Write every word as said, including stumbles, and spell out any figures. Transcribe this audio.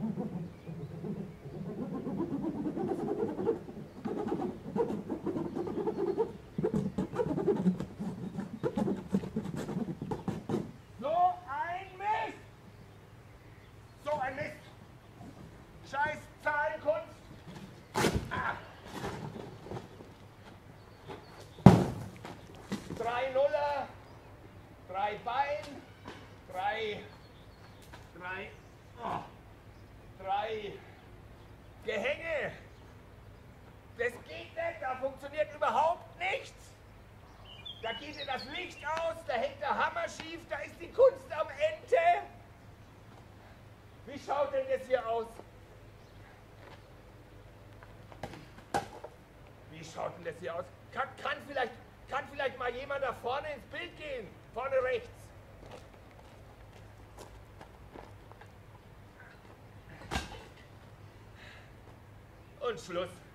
So ein Mist! So ein Mist! Scheiß Zahlenkunst! Ah. Drei Nuller, drei Bein, drei, drei, oh, drei Gehänge. Das geht nicht, da funktioniert überhaupt nichts. Da geht dir das Licht aus, da hängt der Hammer schief, da ist die Kunst am Ende. Wie schaut denn das hier aus? Wie schaut denn das hier aus? Kann, kann, vielleicht, kann vielleicht mal jemand da vorne ins Bild gehen? Vorne rechts. Und Schluss.